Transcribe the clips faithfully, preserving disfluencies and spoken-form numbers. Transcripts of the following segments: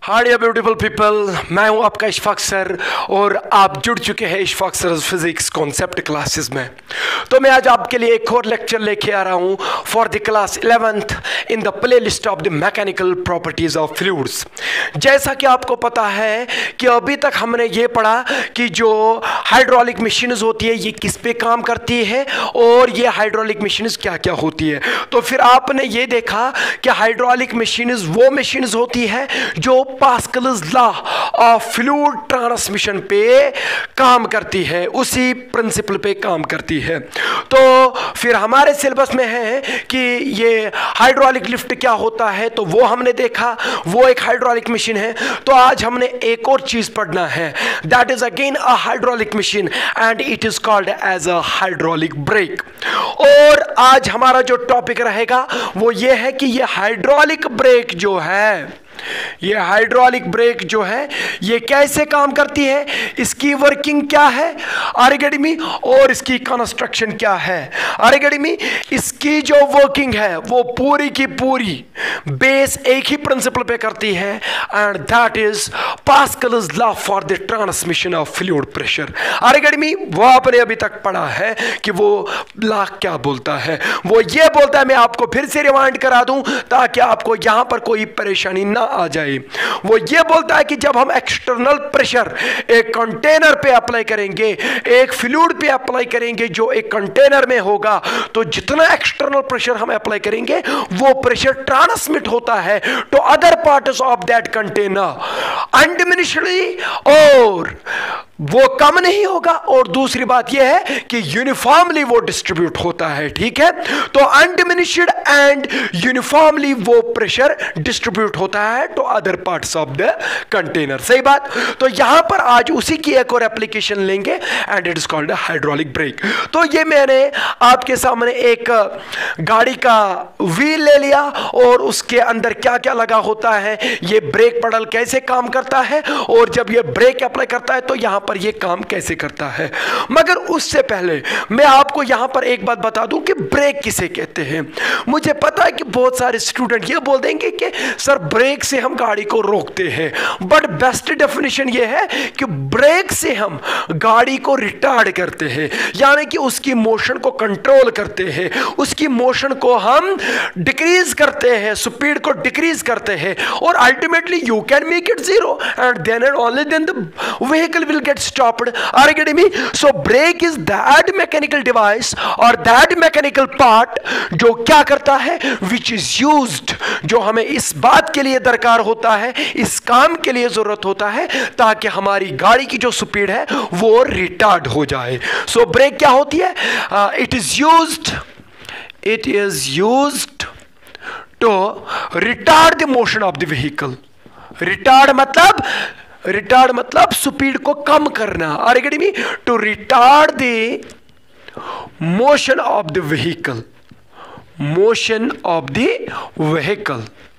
Hi dear beautiful people, मैं हूं आपका इशफाक सर और आप जुड़ चुके हैं Ishfaq sir physics concept classes में। तो मैं आज आपके लिए एक और लेक्चर लेके आ रहा हूं for the class eleventh in the playlist of the mechanical properties of fluids. जैसा कि आपको पता है कि अभी तक हमने ये पढ़ा कि जो हाइड्रोलिक मशीन्स होती है ये किस पे काम करती है और ये हाइड्रोलिक मशीन्स क्या क्या होती है। तो फिर आपने ये देखा कि हाइड्रोलिक मशीन्स वो मशीन्स होती है जो Pascal's law of fluid transmission पे काम करती है, उसी प्रिंसिपल पे काम करती है। तो फिर हमारे सिलेबस में है कि ये हाइड्रोलिक लिफ्ट क्या होता है, तो वो हमने देखा, वो एक हाइड्रोलिक मशीन है। तो आज हमने एक और चीज पढ़ना है, that is again a hydraulic machine and it is called as a hydraulic brake. और आज हमारा जो टॉपिक रहेगा वो ये है कि ये हाइड्रोलिक ब्रेक जो है, ये हाइड्रोलिक ब्रेक जो है ये कैसे काम करती है, इसकी वर्किंग क्या है आरगेडमी, और इसकी कंस्ट्रक्शन क्या है आरगेडमी। इसकी जो वर्किंग है वो पूरी की पूरी बेस एक ही प्रिंसिपल पे करती है and that is Pascal's law for the transmission of fluid pressure. आरगेडमी वो आपने अभी तक पढ़ा है कि वो लॉ क्या बोलता है। वो ये बोलता है, मैं आपको फिर से रिमाइंड करा दूं ताकि आपको यहां पर कोई परेशानी ना आ जाए। वो ये बोलता है कि जब हम एक्सटर्नल प्रेशर एक कंटेनर पे अप्लाई करेंगे, एक फ्लूइड पे अप्लाई करेंगे जो एक कंटेनर में होगा, तो जितना एक्सटर्नल प्रेशर हम अप्लाई करेंगे वो प्रेशर ट्रांसमिट होता है to other parts of that container undiminishedly, और वो कम नहीं होगा। और दूसरी बात यह है कि यूनिफॉर्मली वो डिस्ट्रीब्यूट होता है, ठीक है। तो अनडिमिनिश्ड एंड यूनिफॉर्मली वो प्रेशर डिस्ट्रीब्यूट होता है to other parts of the container. सही बात। तो यहां पर आज उसी की एक और एप्लीकेशन लेंगे and it is called hydraulic brake. तो ये मैंने आपके सामने एक गाड़ी का व्हील ले लिया और उसके अंदर क्या क्या लगा होता है, ये ब्रेक पेडल कैसे काम करता है, और जब ये ब्रेक अप्लाई करता है तो यहां पर ये काम कैसे करता है। मगर उससे पहले मैं आपको यहां पर एक बात बता दूं कि ब्रेक किसे कहते हैं। मुझे पता है कि बहुत सारे स्टूडेंट ये बोल देंगे कि सर ब्रेक से हम गाड़ी को रोकते हैं, बट बेस्ट डेफिनेशन ये है कि ब्रेक से हम गाड़ी को रिटार्ड करते हैं, यानी कि उसकी मोशन को कंट्रोल करते हैं, उसकी मोशन को हम डिक्रीज करते हैं, स्पीड को डिक्रीज करते हैं, और ultimately you can make it zero and then and only then the vehicle will get stopped. Are you getting me? So brake is that mechanical device or that mechanical part जो क्या करता है, which is used, जो हमें इस बात के लिए दरकार होता है, इस काम के लिए जरूरत होता है ताकि हमारी गाड़ी की जो स्पीड है वो रिटार्ड हो जाए। So brake क्या होती है? uh, it is used it is used to retard the motion of the vehicle. retard मतलब रिटार्ड मतलब स्पीड को कम करना। Are get me? To retard the motion of the vehicle, motion of the vehicle.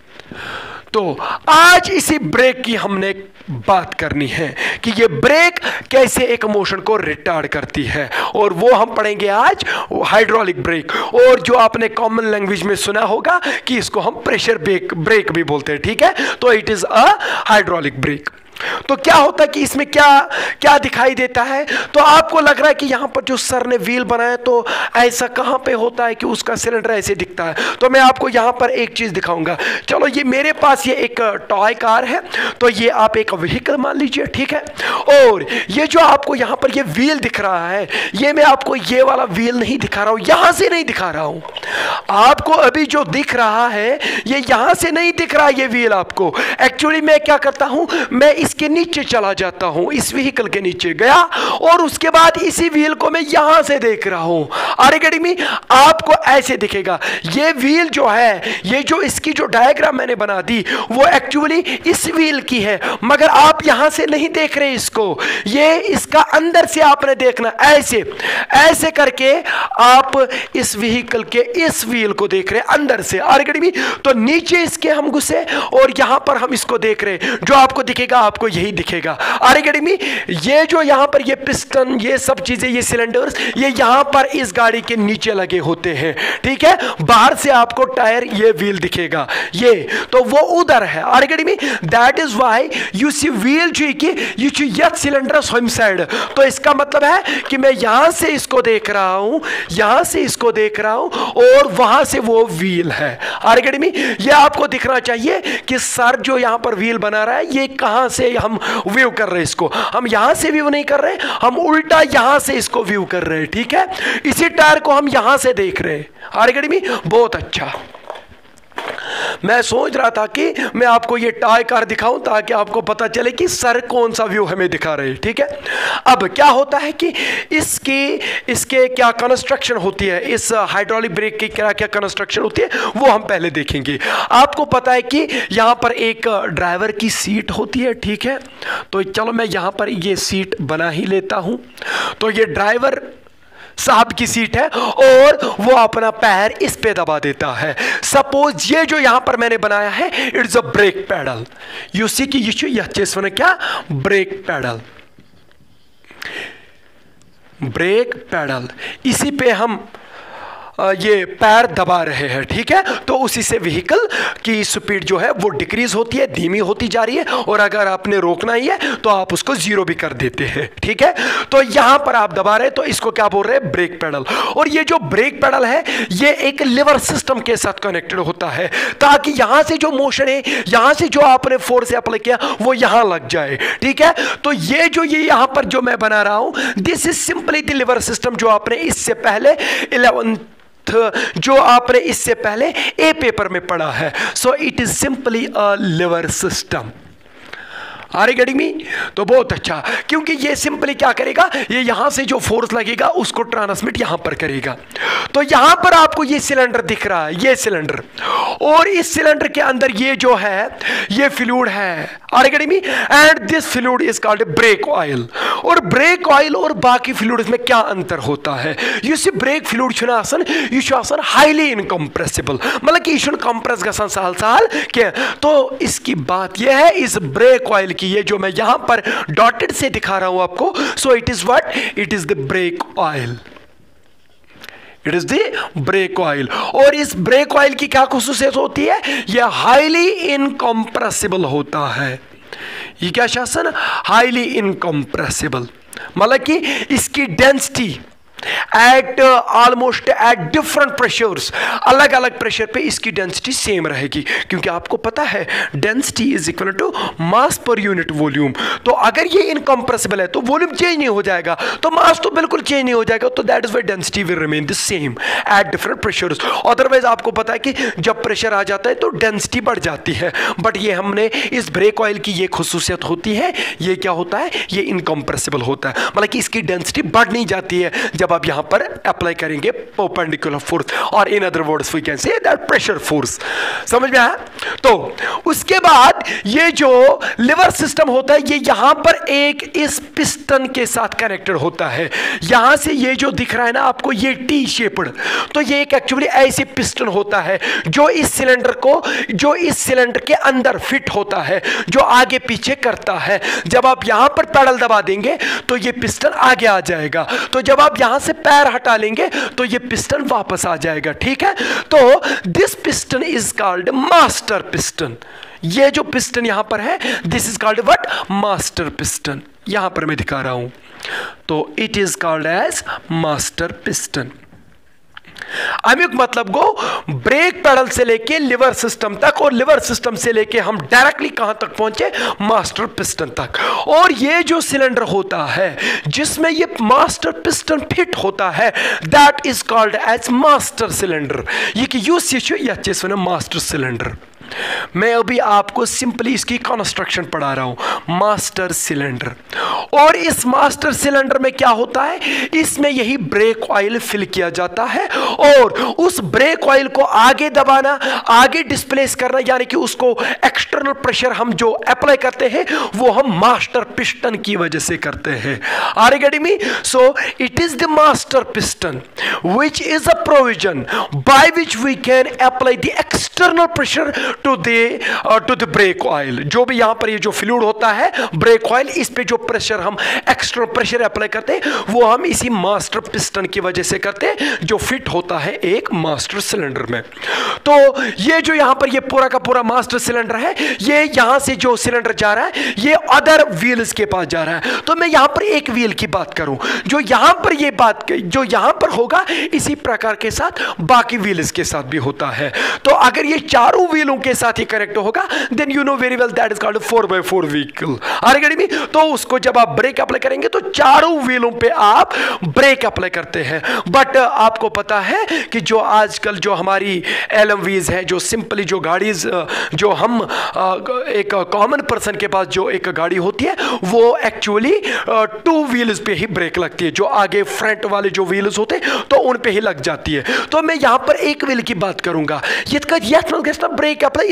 तो आज इसी break की हमने बात करनी है कि ये ब्रेक कैसे एक मोशन को रिटार्ड करती है, और वो हम पढ़ेंगे आज हाइड्रोलिक ब्रेक। और जो आपने कॉमन लैंग्वेज में सुना होगा कि इसको हम प्रेशर ब्रेक ब्रेक भी बोलते हैं, ठीक है। तो it is a hydraulic brake. तो क्या होता है कि इसमें क्या क्या दिखाई देता है, तो आपको लग रहा है कि यहां पर जो सर ने व्हील बनाया तो ऐसा कहां पे होता है कि उसका सिलेंडर ऐसे दिखता है। तो मैं आपको यहां पर एक चीज दिखाऊंगा। चलो ये मेरे पास ये एक टॉय कार है, तो ये आप एक व्हीकल मान लीजिए, ठीक है। और ये जो आपको यहां पर ये व्हील दिख रहा है, ये मैं आपको ये वाला व्हील नहीं दिखा रहा हूं, यहां से नहीं दिखा रहा हूं आपको। अभी जो दिख रहा है ये यहां से नहीं दिख रहा ये व्हील आपको। एक्चुअली मैं क्या करता हूं, मैं इसके नीचे चला जाता हूं, इस व्हीकल के नीचे गया और उसके बाद इसी व्हील को मैं यहां से देख रहा हूं। Are getting me? आपको ऐसे दिखेगा ये व्हील जो है, ये जो इसकी जो डायग्राम मैंने बना दी वो एक्चुअली इस व्हील की है, मगर आप यहां से नहीं देख रहे इसको, ये इसका अंदर से आपने देखना, ऐसे ऐसे करके आप इस व्हीकल के इस व्हील को देख रहे अंदर से। Are getting me? तो नीचे इसके हम घुसे और यहां पर हम इसको देख रहे, जो आपको दिखेगा आपको यही दिखेगा। Are getting me? ये जो यहां पर ये पिस्टन, ये सब चीजें, ये सिलेंडर्स, ये यहां पर इस गाड़ी के नीचे लगे होते हैं, ठीक है। बाहर से आपको टायर, ये व्हील दिखेगा, ये तो वो उधर है। Are getting me? That is why you see wheel जो कि यू ची यत सिलेंडर होम साइड। तो इसका मतलब है कि मैं यहां से इसको देख रहा हूं, यहां से इसको देख रहा हूं और वहां से वो व्हील है। Are getting me? ये आपको दिखना चाहिए कि सर जो यहां पर व्हील बना रहा है, ये कहां से हम व्यू कर रहे हैं इसको। हम यहां से व्यू नहीं कर रहे, हम उल्टा यहां से इसको व्यू कर रहे हैं, ठीक है। इसी टायर को हम यहां से देख रहे हैं। Are getting me? बहुत अच्छा। मैं सोच रहा था कि मैं आपको ये टाई कार दिखाऊं ताकि आपको पता चले कि सर कौन सा व्यू हमें दिखा रहे हैं, ठीक है। अब क्या होता है कि इसकी इसके क्या कंस्ट्रक्शन होती है, इस हाइड्रोलिक ब्रेक की क्या क्या कंस्ट्रक्शन होती है, वो हम पहले देखेंगे। आपको पता है कि यहां पर एक ड्राइवर की सीट होती है, ठीक है। तो चलो मैं यहां पर ये सीट बना ही लेता हूं। तो ये ड्राइवर साहब की सीट है और वो अपना पैर इस पे दबा देता है। सपोज ये जो यहां पर मैंने बनाया है, it's a brake pedal. You see कि ये यह चीज बना क्या, ब्रेक पैडल, ब्रेक पैडल। इसी पे हम ये पैर दबा रहे हैं, ठीक है। तो उसी से व्हीकल की स्पीड जो है वो डिक्रीज होती है, धीमी होती जा रही है, और अगर आपने रोकना ही है तो आप उसको जीरो भी कर देते हैं, ठीक है। तो यहां पर आप दबा रहे हैं, तो इसको क्या बोल रहे हैं, ब्रेक पेडल। और ये जो ब्रेक पेडल है ये एक लिवर सिस्टम के साथ कनेक्टेड होता है, ताकि यहां से जो मोशन है, यहां से जो आपने फोर्स अप्लाई किया वो यहां लग जाए, ठीक है। तो ये जो ये यहां पर जो मैं बना रहा हूं, this is simply the lever system, जो आपने इससे पहले इलेवन जो आपने इससे पहले ए पेपर में पढ़ा है। So it is simply a lever system. Are you getting me? तो बहुत अच्छा, क्योंकि ये सिंपली क्या करेगा, ये यहां से जो फोर्स लगेगा उसको ट्रांसमिट यहां पर करेगा। तो यहां पर आपको ये सिलेंडर दिख रहा है, ये सिलेंडर, और इस सिलेंडर के अंदर ये जो है ये फ्लूइड है। Are you getting me? And this fluid is called brake oil. और ब्रेक ऑयल और बाकी फ्लूइड्स में क्या अंतर होता है? यू सी ब्रेक फ्लूइड छुना आसन, यह छु आसन हाईली इनकम्प्रेसिबल, मतलब कि यह कंप्रेस गसान सहल सहल के। तो इसकी बात यह है इस ब्रेक ऑयल की, ये जो मैं यहां पर डॉटेड से दिखा रहा हूं आपको, so it is what, it is the brake oil, it is the brake oil. और इस ब्रेक ऑयल की क्या खुसूसियत होती है, यह हाईली इनकम्प्रेसिबल होता है। ये क्या शासन, हाईली इनकम्प्रेसिबल, मतलब कि इसकी density at almost at different pressures, अलग अलग प्रेशर पे इसकी डेंसिटी सेम रहेगी, क्योंकि आपको पता है density is equal to mass per unit volume. तो अगर ये इनकम्प्रेसिबल है तो वॉल्यूम चेंज नहीं हो जाएगा, तो मास तो बिल्कुल चेंज नहीं हो जाएगा। तो that is why density will remain the same at different pressures. Otherwise आपको पता है कि जब प्रेशर आ जाता है तो डेंसिटी बढ़ जाती है, बट ये हमने इस ब्रेक ऑयल की ये खुसूसियत होती है, ये क्या होता है, ये इनकम्प्रेसिबल होता है, मतलब कि इसकी डेंसिटी बढ़ नहीं जाती है जब आप यहां पर अप्लाई करेंगे परपेंडिकुलर फोर्स, और in other words we can say that pressure force. समझ में आया? तो उसके बाद ये जो लिवर सिस्टम होता है ये यहां पर एक इस पिस्टन के साथ कनेक्टेड होता है। यहां से ये जो दिख रहा है ना आपको, ये टी शेप्ड, तो ये एक एक्चुअली ऐसे पिस्टन होता है जो इस सिलेंडर को, जो इस सिलेंडर के अंदर फिट होता है, जो आगे पीछे करता है। जब आप यहां पर पैडल दबा देंगे तो ये पिस्टन आगे आ जाएगा, तो जब आप यहां से पैर हटा लेंगे तो ये पिस्टन वापस आ जाएगा, ठीक है। तो this piston is called master piston. ये जो पिस्टन यहां पर है this is called what, master piston. यहां पर मैं दिखा रहा हूं, तो it is called as master piston. अमिक मतलब को ब्रेक पेडल से लेके लिवर सिस्टम तक, और लिवर सिस्टम से लेके हम डायरेक्टली कहां तक पहुंचे, मास्टर पिस्टन तक। और ये जो सिलेंडर होता है जिसमें ये मास्टर पिस्टन फिट होता है, that is called as master cylinder. ये कि यूज यह चीज मास्टर सिलेंडर। मैं अभी आपको सिंपली इसकी कंस्ट्रक्शन पढ़ा रहा हूं, मास्टर सिलेंडर। और इस मास्टर सिलेंडर में क्या होता है, इसमें यही ब्रेक ऑयल फिल किया जाता है, और उस ब्रेक ऑयल को आगे दबाना, आगे डिस्प्लेस करना, यानी कि उसको एक्सटर्नल प्रेशर हम जो अप्लाई करते हैं वो हम मास्टर पिस्टन की वजह से करते हैं। Are you getting me? So it is the master piston which is a provision by which we can apply the external pressure to the to the brake oil. जो भी यहाँ पर ये जो फ्लूइड होता है ब्रेक ऑयल, इस पे जो प्रेशर हम एक्स्ट्रा प्रेशर अप्लाई करते हैं वो हम इसी मास्टर पिस्टन की वजह से करते हैं जो फिट होता है एक मास्टर सिलेंडर में। तो ये जो यहाँ पर ये पूरा का पूरा मास्टर सिलेंडर है, ये यहाँ से जो सिलेंडर जा रहा है ये अदर व्हील्स के पास जा रहा है। तो मैं यहाँ पर एक व्हील की बात करूं, जो यहाँ पर ये बात जो यहाँ पर होगा इसी प्रकार के साथ बाकी व्हील्स के साथ भी होता है। तो अगर ये चारों व्हीलों के साथ ही कनेक्ट होगा then you know very well that is called four by four vehicle. आर गाड़ी में तो उसको जब आप ब्रेक अप्लाई करेंगे तो चारों व्हीलों पे आप ब्रेक अप्लाई करते हैं। बट आपको पता है कि जो आजकल जो हमारी एलएमवीज है, जो सिंपली जो गाड़ी जो हम एक कॉमन पर्सन के पास जो एक गाड़ी होती है वो एक्चुअली टू व्हील्स पे ही ब्रेक लगती है, जो आगे फ्रंट वाले जो व्हील्स होते हैं तो उन पे ही लग जाती है। तो मैं यहाँ पर एक व्हील की बात करूंगा, ब्रेक अप्लाई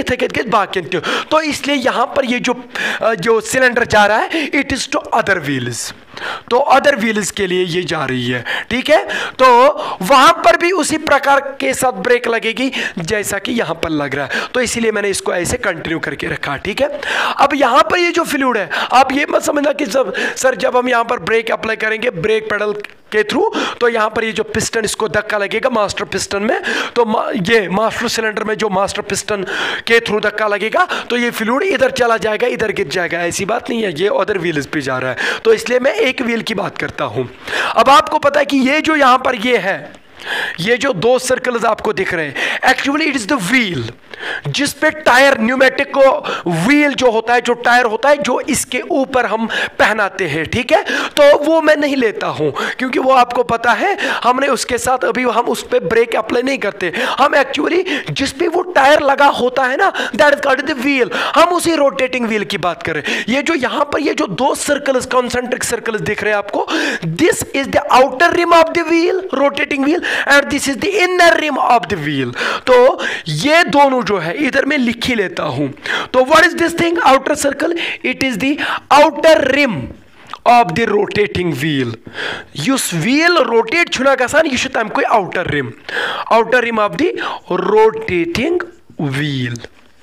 तो इसलिए यहाँ पर ये जो जो सिलेंडर जा रहा है it is to other wheels, तो अदर व्हील्स के लिए ये जा रही है, ठीक है। तो वहां पर भी उसी प्रकार के साथ ब्रेक लगेगी जैसा कि यहां पर लग रहा है, तो इसीलिए मैंने इसको ऐसे कंटिन्यू करके रखा, ठीक है। अब यहां पर ये जो फ्लूइड है, आप ये मत समझना कि जब सर जब हम यहां पर ब्रेक अप्लाई करेंगे ब्रेक पेडल के थ्रू तो यहां पर ये जो पिस्टन इसको धक्का लगेगा मास्टर पिस्टन में, तो मा, ये मास्टर सिलेंडर में जो मास्टर पिस्टन के थ्रू धक्का लगेगा तो ये फ्लूइड इधर चला जाएगा, इधर गिर जाएगा, ऐसी बात नहीं है, ये अदर व्हील्स पे जा रहा है। तो इसलिए मैं एक व्हील की बात करता हूं। अब आपको पता है कि ये जो यहां पर ये है, ये जो दो सर्कल्स आपको दिख रहे हैं actually it is the wheel जिस पे टायर न्यूमेटिक को व्हील जो होता है, जो टायर होता है जो इसके ऊपर हम पहनाते हैं, ठीक है। तो वो मैं नहीं लेता हूं क्योंकि वो आपको पता है हमने उसके साथ अभी हम उस पे ब्रेक अप्लाई नहीं करते, हम एक्चुअली जिस पे वो टायर लगा होता है ना that is called the wheel, हम उसी रोटेटिंग व्हील की बात करें। ये जो यहां पर ये जो दो सर्कल्स कॉन्सेंट्रिक सर्कल्स दिख रहे हैं आपको, this is the outer rim of the wheel rotating wheel and this is the inner rim of the wheel. तो ये दोनों जो है इधर मैं लिख ही लेता हूं। तो what is this thing outer circle, it is the outer rim of the rotating wheel. युस व्हील रोटेट छुना गसान यह तमक outer rim, outer rim of the rotating wheel.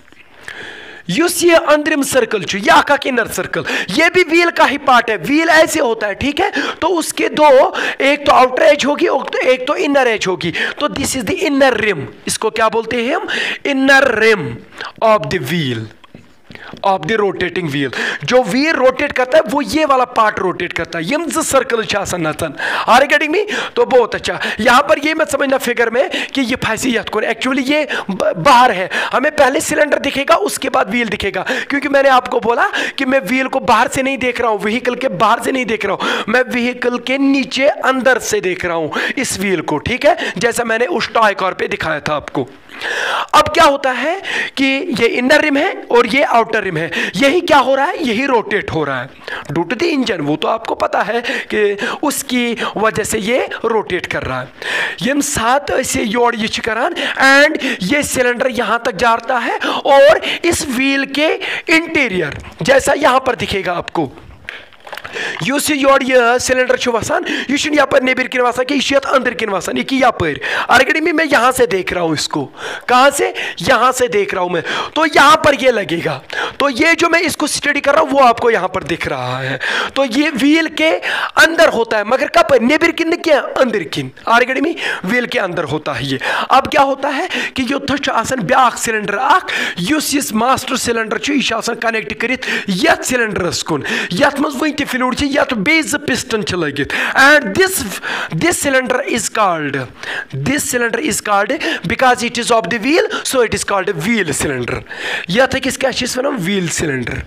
युस ये अंदरिम सर्कल या का इनर सर्कल, ये भी व्हील का ही पार्ट है, व्हील ऐसे होता है, ठीक है। तो उसके दो, एक तो आउटर एज होगी और एक तो इनर एज होगी, तो this is the inner rim, इसको क्या बोलते हैं हम, inner rim of the wheel of the rotating wheel. जो व्हील रोटेट करता है वो ये वाला पार्ट रोटेट करता है, यम सर्कल नतन आर गेटिंग मी। तो बहुत अच्छा, यहां पर ये मत समझना फिगर में कि ये फंसी यत को, एक्चुअली ये बाहर है, हमें पहले सिलेंडर दिखेगा उसके बाद व्हील दिखेगा, क्योंकि मैंने आपको बोला कि मैं व्हील को बाहर से नहीं देख रहा हूं, व्हीकल के बाहर से नहीं देख रहा हूं, मैं व्हीकल के नीचे अंदर से देख रहा हूं इस व्हील को, ठीक है, जैसा मैंने उस टॉय कार पे दिखाया था आपको। अब क्या होता है कि ये इनर रिम है और ये आउटर रिम है, यही क्या हो रहा है, यही रोटेट हो रहा है ड्यू टू द इंजन, वो तो आपको पता है कि उसकी वजह से ये रोटेट कर रहा है। यम साथ ऐसे योड़ ये करान एंड ये सिलेंडर यहां तक जाता है और इस व्हील के इंटीरियर जैसा यहां पर दिखेगा आपको, युस योड़ ये सिलेंडर वसान यह यपर नेबर किन वसान कि यह अंदर किन वसान, यह यपर आरगड़ी में मैं यहां से देख रहा हूं इसको, कहां से, यहां से देख रहा हूं मैं, तो यहां पर ये लगेगा। तो ये जो मैं इसको स्टडी कर रहा हूं वो आपको यहां पर दिख रहा है, तो ये व्हील के अंदर होता है, मगर कब नेबर किन क्या अंदर किन आरगड़ी में व्हील के अंदर होता है ये। अब क्या होता है कि यो ब्या सिलेंडर अख युस इस मास्टर सिलेंडर यह कनेक्ट करित यथ सिलेंडरस कुन, यथ मज वन फ्लूइड यथ बेज पिस्टन लगित and this this cylinder is called this cylinder is called because it is of the wheel, so it is called wheel cylinder, यथ किस क्या वन व्हील सिलेंडर।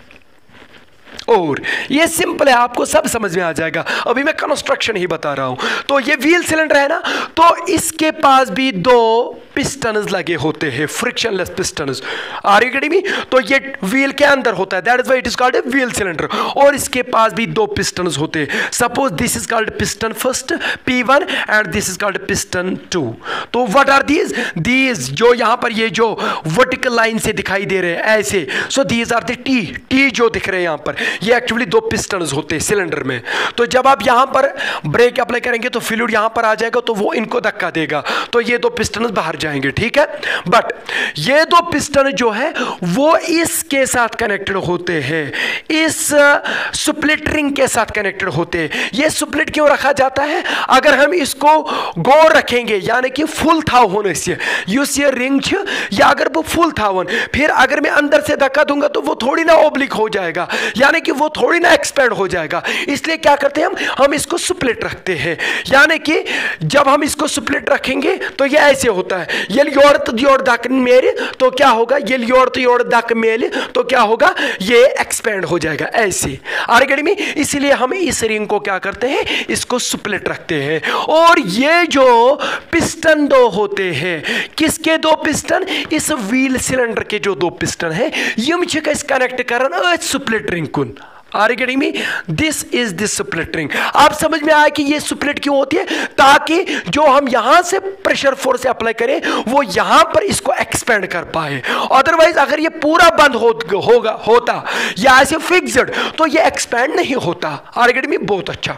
और ये सिंपल है, आपको सब समझ में आ जाएगा, अभी मैं कंस्ट्रक्शन ही बता रहा हूं। तो ये व्हील सिलेंडर है ना, तो इसके पास भी दो पिस्टन्स लगे होते हैं, frictionless pistons, are you getting me. तो ये व्हील के अंदर होता है, that is why it is called a wheel cylinder, और इसके पास भी दो पिस्टन्स होते हैं। Suppose this is called piston first P one and this is called piston two. तो व्हाट आर दीज, दीज जो यहां पर ये जो वर्टिकल लाइन से दिखाई दे रहे हैं ऐसे, so these are the T T जो दिख रहे हैं यहां पर, ये एक्चुअली दो पिस्टन्स होते हैं सिलेंडर में। तो जब आप यहां पर ब्रेक अप्लाई करेंगे तो फ्लूइड यहां पर आ जाएगा, तो वो इनको धक्का देगा, तो ये दो पिस्टन्स बाहर जाएंगे, ठीक है। बट ये दो पिस्टन जो है वो इसके साथ कनेक्टेड होते हैं, इस स्प्लिट रिंग के साथ कनेक्टेड होते हैं। ये स्प्लिट क्यों रखा जाता है? अगर हम इसको गोल रखेंगे यानी कि फुल था होने से युस ये रिंग या अगर वो फुल था वन, फिर अगर मैं अंदर से धक्का दूंगा तो वो थोड़ी ना ओब्लिक हो जाएगा, यानी कि वो थोड़ी ना एक्सपेंड हो जाएगा। इसलिए क्या करते हैं हम हम इसको स्प्लिट रखते हैं, यानी कि जब हम इसको स्प्लिट रखेंगे तो ये ऐसे होता है, ये योर्त योर दक मेरे तो क्या होगा, ये योर्त योर दक मेले तो क्या होगा, ये एक्सपेंड हो जाएगा ऐसे आगे में। इसलिए हम इस रिंग को क्या करते हैं, इसको स्प्लिट रखते हैं। और ये जो पिस्टन दो होते हैं, किसके दो पिस्टन, इस व्हील सिलेंडर के जो दो पिस्टन है यम कनेक्ट कर स्प्लिट रिंग कुन। Are you getting me? This is the split ring. आप समझ में आया कि ये स्प्लिट क्यों होती है, ताकि जो हम यहां से प्रेशर फोर्स अप्लाई करें वो यहां पर इसको एक्सपेंड कर पाए। अदरवाइज अगर ये पूरा बंद हो, होगा होता या ऐसे फिक्स्ड तो ये एक्सपेंड नहीं होता। Are you getting me? बहुत अच्छा।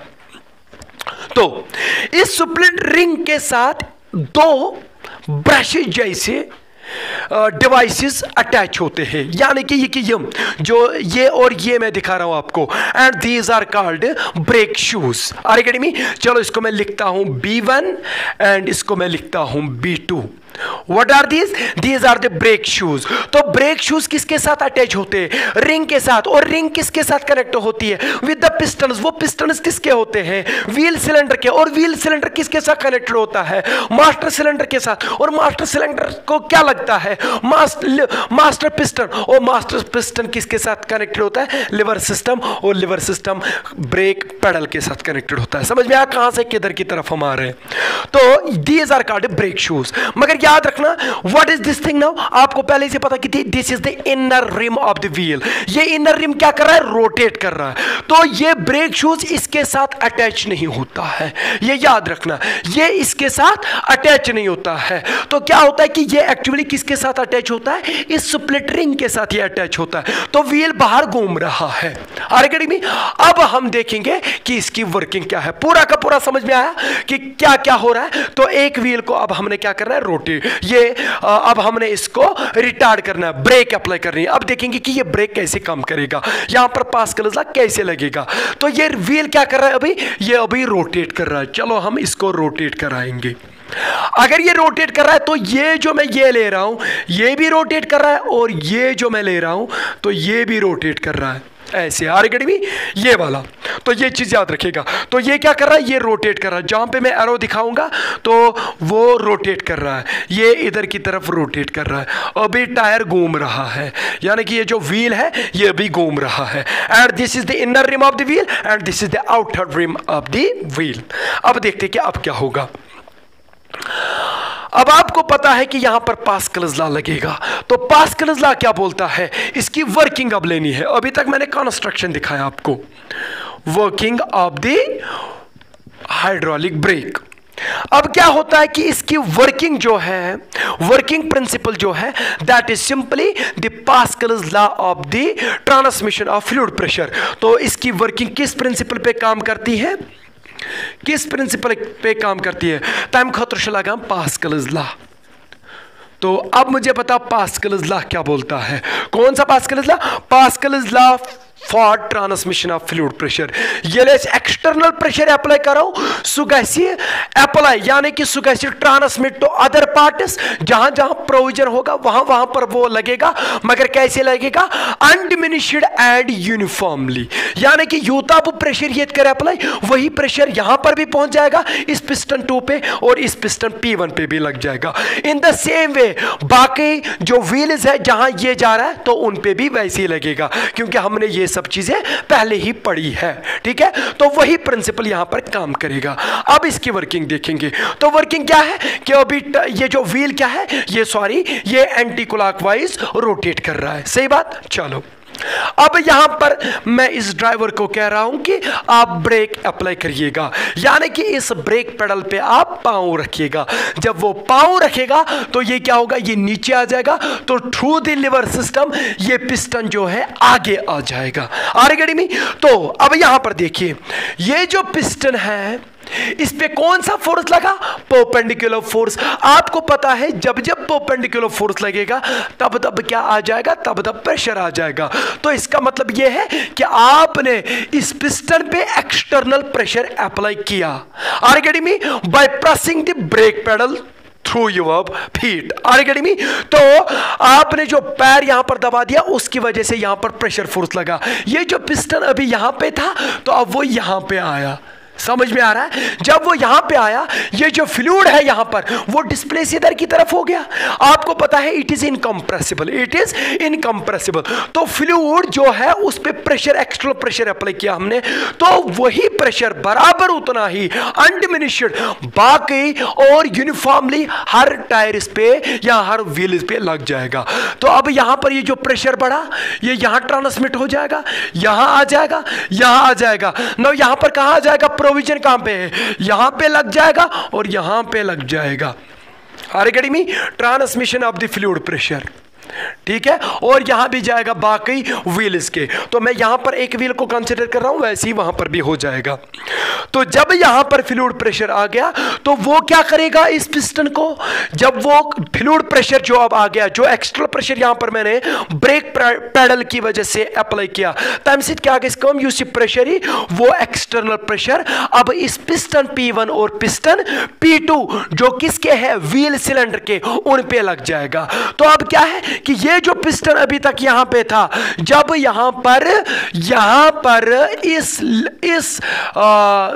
तो इस स्प्लिट रिंग के साथ दो ब्रशेज जैसे डिवाइसेस अटैच होते हैं, यानी कि ये कि यम जो ये और ये मैं दिखा रहा हूं आपको, and these are called brake shoes. Are you getting me? चलो इसको मैं लिखता हूं बी वन एंड इसको मैं लिखता हूं B two. What are these? These are the brake shoes. तो ब्रेक शूज किसके साथ अटैच होते हैं, रिंग के साथ। और रिंग किसके साथ कनेक्ट होती है, विद द पिस्टन्स। वो पिस्टन्स किसके होते हैं, व्हील सिलेंडर के। और व्हील सिलेंडर किसके साथ कनेक्टेड होता है, मास्टर सिलेंडर के साथ। और मास्टर सिलेंडर को क्या लगता है, मास्टर पिस्टन। और मास्टर पिस्टन किसके साथ कनेक्टेड होता है, लिवर सिस्टम। और लिवर सिस्टम ब्रेक पेडल के साथ कनेक्टेड होता है। समझ में आया कहां से किधर की तरफ हम आ रहे हैं। तो these are called brake shoes. मगर याद रखना, what is this thing now, आपको पहले से पता कि थी, this is the inner rim of the wheel. ये इनर रिम क्या कर रहा है, रोटेट कर रहा है। तो ये ब्रेक शूज इसके साथ अटैच नहीं होता है, ये याद रखना, ये इसके साथ अटैच नहीं होता है। तो क्या होता है कि ये एक्चुअली किसके साथ अटैच होता है, इस स्प्लिट रिंग के साथ ये अटैच होता है। तो व्हील बाहर घूम रहा है। आगे में अब हम देखेंगे कि इसकी वर्किंग क्या है। पूरा का पूरा समझ में आया कि क्या क्या हो रहा है। तो एक व्हील को अब हमने क्या करना है, रोटेट। ये अब हमने इसको रिटार्ड करना है, ब्रेक अप्लाई करनी है। अब देखेंगे कि ये ब्रेक कैसे काम करेगा, यहां पर पास्कल्स लॉ कैसे लगेगा। तो ये व्हील क्या कर रहा है, अभी ये अभी रोटेट कर रहा है। चलो हम इसको रोटेट कराएंगे। अगर ये रोटेट कर रहा है तो ये जो मैं ये ले रहा हूं ये भी रोटेट कर रहा है, और ये जो मैं ले रहा हूं तो ये भी रोटेट कर रहा है ऐसे। आर गेट मी, ये वाला। तो ये चीज याद रखेगा। तो ये क्या कर रहा है, ये रोटेट कर रहा है। जहां पे मैं एरो दिखाऊंगा तो वो रोटेट कर रहा है, ये इधर की तरफ रोटेट कर रहा है। अभी टायर घूम रहा है, यानी कि ये जो व्हील है ये भी घूम रहा है। And this is the inner rim of the wheel and this is the outer rim of the wheel. अब देखते कि अब क्या होगा। अब आपको पता है कि यहां पर पास्कल्स लॉ लगेगा। तो पास्कल्स लॉ क्या बोलता है, इसकी वर्किंग अब लेनी है। अभी तक मैंने कंस्ट्रक्शन दिखाया आपको, working of the hydraulic brake. अब क्या होता है कि इसकी वर्किंग जो है, वर्किंग प्रिंसिपल जो है, that is simply the Pascal's law of the transmission of fluid pressure. तो इसकी वर्किंग किस प्रिंसिपल पे काम करती है, किस प्रिंसिपल पे काम करती है, तम खतर लगा पास्कल्स लॉ। तो अब मुझे पता पास्कल्स लॉ क्या बोलता है। कौन सा Pascal's law, Pascal's law for transmission of fluid pressure. ये एक्सटर्नल प्रेशर अप्लाई करो, सो गैसी अप्लाई, यानी कि सो गैसी ट्रांसमिट टू अदर पार्ट्स। जहां जहां प्रोविजन होगा वहां वहां पर वो लगेगा, मगर कैसे लगेगा, अनडिमिनिश्ड एंड यूनिफॉर्मली। यानी कि यूता वो प्रेशर ये करे अप्लाई, वही प्रेशर यहां पर भी पहुंच जाएगा इस पिस्टन टू पे और इस पिस्टन पी वन पे भी लग जाएगा। इन द सेम वे बाकी जो व्हील्स है जहां ये जा रहा है तो उन पे भी वैसे ही लगेगा, क्योंकि हमने ये सब चीजें पहले ही पढ़ी है। ठीक है, तो वही प्रिंसिपल यहां पर काम करेगा। अब इसकी वर्किंग देखेंगे। तो वर्किंग क्या है कि अभी ये जो व्हील क्या है, ये सॉरी ये एंटी क्लॉकवाइज रोटेट कर रहा है। सही बात। चलो अब यहां पर मैं इस ड्राइवर को कह रहा हूं कि आप ब्रेक अप्लाई करिएगा, यानी कि इस ब्रेक पेडल पे आप पांव रखिएगा। जब वो पांव रखेगा तो ये क्या होगा, ये नीचे आ जाएगा, तो थ्रू द लीवर सिस्टम ये पिस्टन जो है आगे आ जाएगा। Are you getting me? तो अब यहां पर देखिए, ये जो पिस्टन है इस पे कौन सा फोर्स लगा, परपेंडिकुलर फोर्स। आपको पता है जब जब परपेंडिकुलर फोर्स लगेगा तब तब क्या आ जाएगा, तब तब प्रेशर आ जाएगा। तो इसका मतलब यह है कि आपने इस पिस्टन पे एक्सटर्नल प्रेशर अप्लाई किया। Are you getting me? By pressing the brake pedal through your feet. Are you getting me? तो आपने जो पैर यहां पर दबा दिया उसकी वजह से यहां पर प्रेशर फोर्स लगा। ये जो पिस्टन अभी यहां पे था तो अब वो यहां पे आया। समझ में आ रहा है? जब वो यहां पे आया, ये जो फ्लूइड है यहां पर वो डिस्प्लेस इधर की तरफ हो गया। आपको पता है it is incompressible, it is incompressible. तो फ्लूइड जो है उस पे प्रेशर, एक्सटर्नल प्रेशर अप्लाई किया हमने, तो वही प्रेशर बराबर उतना ही अनडिमिनिश्ड बाकी और यूनिफॉर्मली हर टायर्स पे या हर व्हील्स पे लग जाएगा। तो अब यहां पर ये जो प्रेशर बढ़ा ये यहां ट्रांसमिट हो जाएगा, यहां आ जाएगा, यहां आ जाएगा। ना यहां पर कहां आ जाएगा, प्रोविजन कहां पे है, यहां पे लग जाएगा और यहां पे लग जाएगा। Are you getting me? Transmission of the fluid pressure, ठीक है, और यहां भी जाएगा बाकी व्हील्स के। तो मैं यहां पर एक व्हील को कंसीडर कर रहा हूं, वैसे ही वहां पर भी हो जाएगा। तो जब यहां पर फ्लूइड प्रेशर आ गया तो वो क्या करेगा इस पिस्टन को, जब वो फ्लूइड प्रेशर जो अब आ गया, जो एक्सटर्नल प्रेशर यहां पर मैंने ब्रेक पेडल की वजह से अप्लाई किया, तब से क्या कम यूसी प्रेशर ही वो एक्सटर्नल प्रेशर अब इस पिस्टन पी वन और पिस्टन पी टू जो किसके है, व्हील सिलेंडर के, उन पे लग जाएगा। तो अब क्या है कि ये जो पिस्टन अभी तक यहां पे था, जब यहां पर यहां पर इस इस आ,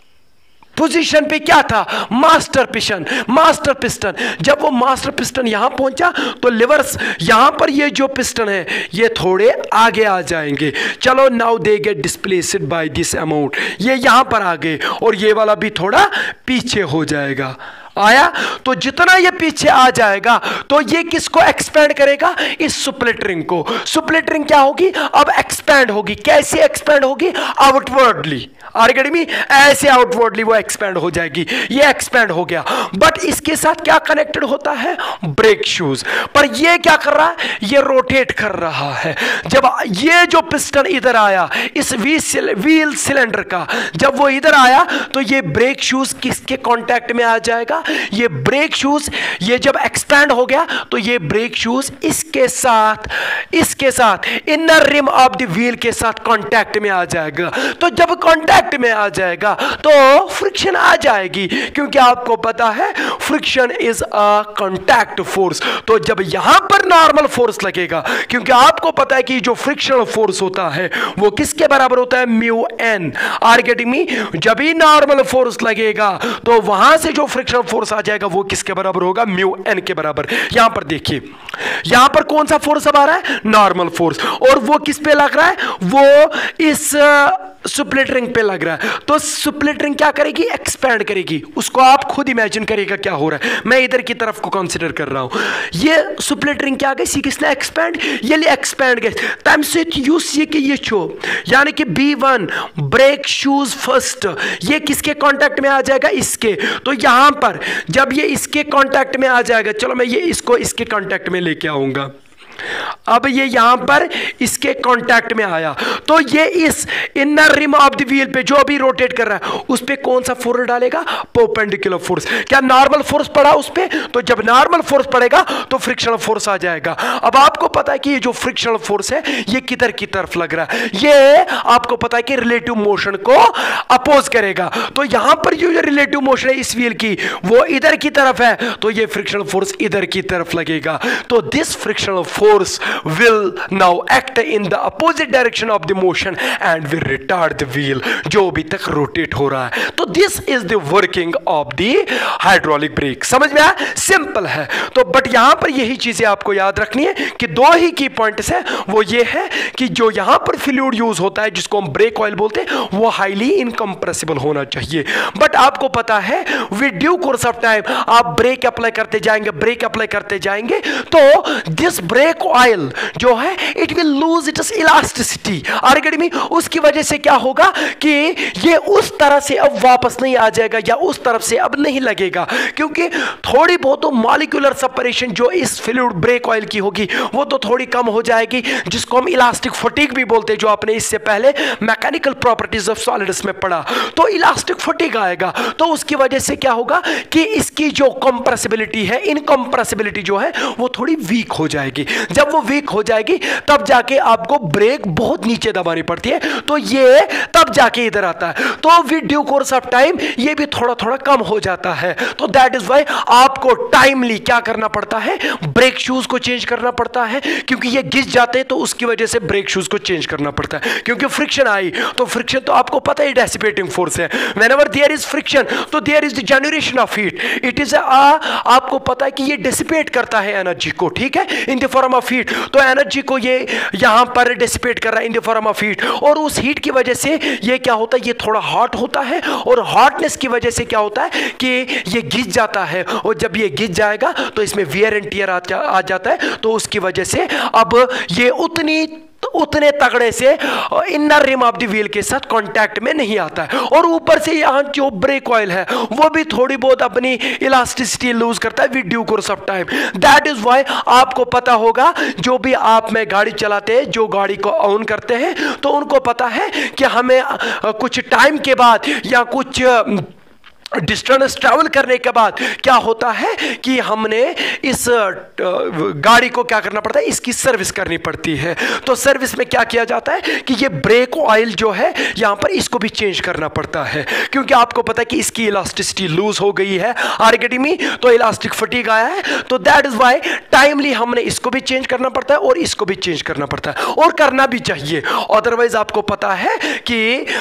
पोजीशन पे क्या था, मास्टर पिस्टन, मास्टर पिस्टन। जब वो मास्टर पिस्टन यहां पहुंचा तो लिवर्स यहां पर ये जो पिस्टन है ये थोड़े आगे आ जाएंगे। चलो now they get displaced by this amount, ये यहां पर आ गए और ये वाला भी थोड़ा पीछे हो जाएगा। आया? तो जितना ये पीछे आ जाएगा तो ये किसको एक्सपैंड करेगा, इस स्प्लिट रिंग को। स्प्लिट रिंग क्या होगी, अब एक्सपैंड होगी। कैसे एक्सपैंड होगी, outwardly. Are you getting me? ऐसे आउटवर्डली वो एक्सपैंड हो जाएगी। ये एक्सपैंड हो गया, बट इसके साथ क्या कनेक्टेड होता है, ब्रेक शूज। पर ये क्या कर रहा है, ये रोटेट कर रहा है। जब ये जो पिस्टन इधर आया इस व्हील सिलेंडर का, जब वो इधर आया तो ये ब्रेक शूज किसके कांटेक्ट में आ जाएगा, ये ब्रेक शूज ये जब एक्सपैंड हो गया तो ये ब्रेक शूज इसके साथ इसके साथ inner rim of the wheel के साथ कांटेक्ट में आ जाएगा। तो जब कांटेक्ट में आ जाएगा तो फ्रिक्शन आ जाएगी, क्योंकि आपको पता है friction is a contact force. तो जब यहां पर नॉर्मल फोर्स लगेगा, क्योंकि आपको पता है कि जो फ्रिक्शनल फोर्स होता है वो किसके बराबर होता है, mu N. Are getting me? जब ही नॉर्मल फोर्स लगेगा तो वहां से जो फ्रिक्शनल फोर्स आ जाएगा वो किसके बराबर होगा, म्यू एन के बराबर। यहां पर देखिए, यहां पर कौन सा फोर्स अब आ रहा है, नॉर्मल फोर्स, और वो किस पे लग रहा है, वो इस स्प्लिट रिंग पे लग रहा है। तो स्प्लिट रिंग क्या करेगी, एक्सपैंड करेगी। उसको आप खुद इमेजिन करिएगा क्या हो रहा है। मैं इधर की तरफ को कंसीडर कर रहा हूं। ये स्प्लिट रिंग क्या गई, किसने एक्सपैंड, ये एक्सपैंड गए तम से यूज ये कि ये छो, यानी कि B one brake shoes first, ये किसके कांटेक्ट में आ जाएगा, इसके। तो यहां पर जब ये इसके कांटेक्ट में आ जाएगा, चलो मैं ये इसको इसके कांटेक्ट में लेके आऊंगा। अब ये यहां पर इसके कांटेक्ट में आया तो ये इस inner rim of the wheel पे जो अभी रोटेट कर रहा है उस पे कौन सा फोर्स डालेगा, परपेंडिकुलर फोर्स। क्या नॉर्मल फोर्स पड़ा उस पे, तो जब नॉर्मल फोर्स पड़ेगा तो फ्रिक्शनल फोर्स आ जाएगा। अब आपको पता है कि ये जो फ्रिक्शनल फोर्स है ये किधर की तरफ लग रहा है, ये आपको पता है कि रिलेटिव मोशन को अपोज करेगा। तो यहां पर जो रिलेटिव मोशन है इस व्हील की वो इधर की तरफ है, तो ये फ्रिक्शनल फोर्स इधर की तरफ लगेगा। तो this frictional force will now act in the opposite direction of the motion and will retard the wheel जो अभी तक रोटेट हो रहा है। तो this is the working of the hydraulic brake। समझ में आया, सिंपल है। तो बट यहां पर यही चीजें आपको याद रखनी है कि दो ही की पॉइंट्स है, वो ये है कि जो यहां पर फ्लूइड यूज होता है जिसको हम ब्रेक ऑयल बोलते हैं वो हाईली इनकंप्रेसिबल होना चाहिए। बट आपको पता है with due course of time आप ब्रेक अप्लाई करते जाएंगे ब्रेक अप्लाई करते जाएंगे तो दिस ब्रेक ऑयल ऑयल जो है it will lose its elasticity. Are getting me? उसकी वजह से क्या होगा कि ये उस तरह से अब वापस नहीं आ जाएगा या उस तरफ से अब नहीं लगेगा, क्योंकि थोड़ी बहुत तो मॉलिक्यूलर सेपरेशन जो इस फ्लूइड ब्रेक ऑयल की होगी वो तो थोड़ी कम हो जाएगी, जिसको हम इलास्टिक फटीग भी बोलते हैं, जो आपने इससे पहले मैकेनिकल प्रॉपर्टीज ऑफ सॉलिड्स में पढ़ा। तो इलास्टिक फटीग आएगा, तो उसकी वजह से क्या होगा कि इसकी जो कंप्रेसिबिलिटी है, इनकंप्रेसिबिलिटी जो है वो थोड़ी वीक हो जाएगी। जब वो वीक हो जाएगी तब जाके आपको ब्रेक बहुत नीचे दबानी पड़ती है, तो ये तब जाके इधर आता है। तो with due course of time ये भी थोड़ा थोड़ा कम हो जाता है। तो दैट इज व्हाई आपको टाइमली क्या करना पड़ता है, ब्रेक शूज को चेंज करना पड़ता है, क्योंकि ये घिस जाते हैं तो उसकी वजह से ब्रेक शूज को चेंज करना पड़ता है। क्योंकि फ्रिक्शन आई तो फ्रिक्शन तो आपको पता ही डेसिपेटिंग फोर्स है। व्हेनेवर देयर इज फ्रिक्शन तो there is the generation of heat. It is आपको पता है कि ये डिसिपेट करता है एनर्जी को, ठीक है, in the form of heat. तो एनर्जी को ये यहां पर डिसिपेट कर रहा है in the form of heat, और उस हीट की वजह से ये क्या होता है, ये थोड़ा हॉट होता है, और हॉटनेस की वजह से क्या होता है कि ये घिस जाता है, और जब ये घिस जाएगा तो इसमें वियर एंड टियर आ जाता है। तो उसकी वजह से अब ये उतनी उतने तगड़े से inner rim of the wheel के साथ कांटेक्ट में नहीं आता है, और ऊपर से यहां जो ब्रेक ऑयल है वो भी थोड़ी बहुत अपनी इलास्टिसिटी लूज करता है with due course of time. That is why आपको पता होगा, जो भी आप में गाड़ी चलाते हैं, जो गाड़ी को ऑन करते हैं, तो उनको पता है कि हमें कुछ टाइम के बाद या कुछ डिस्टेंस ट्रैवल करने के बाद क्या होता है कि हमने इस गाड़ी को क्या करना पड़ता है, इसकी सर्विस करनी पड़ती है। तो सर्विस में क्या किया जाता है कि ये ब्रेक ऑयल जो है यहां पर इसको भी चेंज करना पड़ता है, क्योंकि आपको पता है कि इसकी इलास्टिसिटी लूज हो गई है, आर गेटिंग मी? तो इलास्टिक फटीग आया है, तो दैट इज व्हाई टाइमली हमने इसको भी चेंज करना पड़ता है और इसको भी चेंज करना पड़ता है, और करना भी चाहिए। अदरवाइज आपको पता है कि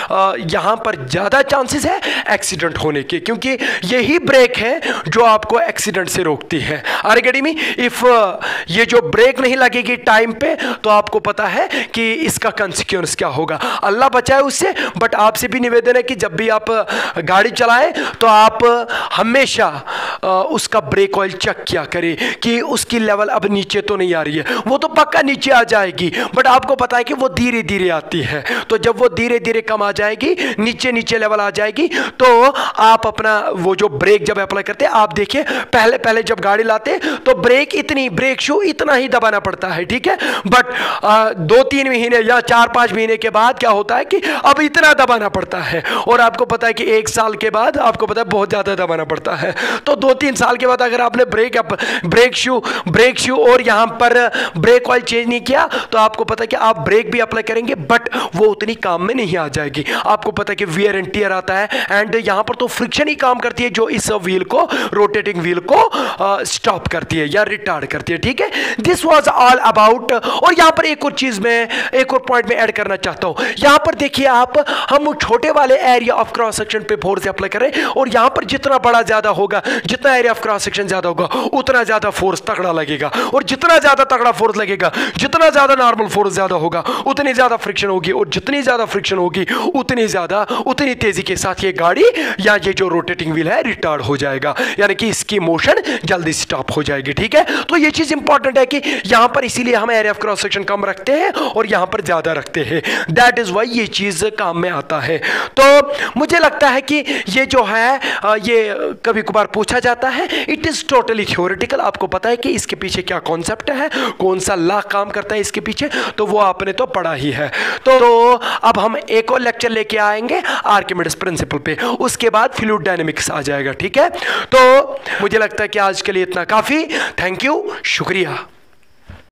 यहां पर ज्यादा चांसेस है एक्सीडेंट होने के, क्योंकि यही ब्रेक है जो आपको एक्सीडेंट से रोकती है। Are getting me? इफ ये जो ब्रेक नहीं लगेगी टाइम पे तो आपको पता है कि इसका कंसिक्वेंस क्या होगा। अल्लाह बचाए उससे, बट आपसे भी निवेदन है कि जब भी आप गाड़ी चलाएं तो आप हमेशा उसका ब्रेक ऑयल चेक किया करें कि उसकी लेवल अब नीचे तो नहीं आ रही है। वो तो पक्का नीचे आ जाएगी, बट आपको पता है कि वो धीरे धीरे आती है। तो जब वो धीरे धीरे कम आ जाएगी, नीचे नीचे लेवल आ जाएगी, तो आप अपना वो जो ब्रेक जब अप्लाई करते हैं, आप देखिए पहले पहले जब गाड़ी लाते तो ब्रेक इतनी ब्रेक शू इतना ही दबाना पड़ता है, ठीक है, बट आ, दो तीन महीने या चार पांच महीने के बाद क्या होता है कि अब इतना दबाना पड़ता है, और आपको पता है कि एक साल के बाद आपको पता है बहुत ज्यादा दबाना पड़ता है। तो दो तीन साल के बाद अगर आपने brake up brake shoe brake shoe और यहां पर ब्रेक ऑयल चेंज नहीं किया तो आपको पता है कि आप ब्रेक भी अप्लाई करेंगे बट वो उतनी काम में नहीं आ जाएगी। आपको पता है कि वियर एंड टियर आता है, एंड यहां पर तो फ्रिक्शन ही काम करती है जो इस व्हील को, रोटेटिंग व्हील को स्टॉप करती है या रिटार्ड करती है, ठीक है। This was all about. और यहां पर एक और चीज में एक और पॉइंट में ऐड करना चाहता हूं। यहां पर देखिए आप, हम छोटे वाले एरिया ऑफ क्रॉस सेक्शन पे फोर्स अप्लाई करें, और यहां पर जितना बड़ा ज्यादा होगा, जितना एरिया ऑफ क्रॉस सेक्शन ज्यादा होगा, उतना ज्यादा फोर्स तगड़ा लगेगा, और जितना ज्यादा तगड़ा फोर्स लगेगा, जितना ज्यादा नॉर्मल फोर्स ज्यादा होगा, उतनी ज्यादा फ्रिक्शन होगी, और जितनी ज्यादा फ्रिक्शन होगी उतनी ज्यादा उतनी तेजी के साथ ये गाड़ी या ये जो रोटेटिंग व्हील है रिटार्ड हो जाएगा, यानी कि इसकी मोशन जल्दी स्टॉप हो जाएगी, ठीक है। तो ये चीज इंपॉर्टेंट है कि यहां पर इसीलिए हम एरिया ऑफ क्रॉस सेक्शन कम रखते हैं और यहां पर ज्यादा रखते हैं। दैट इज व्हाई ये चीज काम में आता है। तो मुझे लगता है कि ये जो है ये कभी कभार पूछा जाता है, इट इज टोटली थ्योरेटिकल। आपको पता है कि इसके पीछे क्या कॉन्सेप्ट है, कौन सा लॉ काम करता है इसके पीछे, तो वो आपने तो पढ़ा ही है। तो, तो अब हम एक और लेक्चर लेके आएंगे आर्किमिडीज प्रिंसिपल पे, उसके बाद फ्लूइड डायनेमिक्स आ जाएगा, ठीक है। तो मुझे लगता है कि आज के लिए इतना काफी। थैंक यू, शुक्रिया।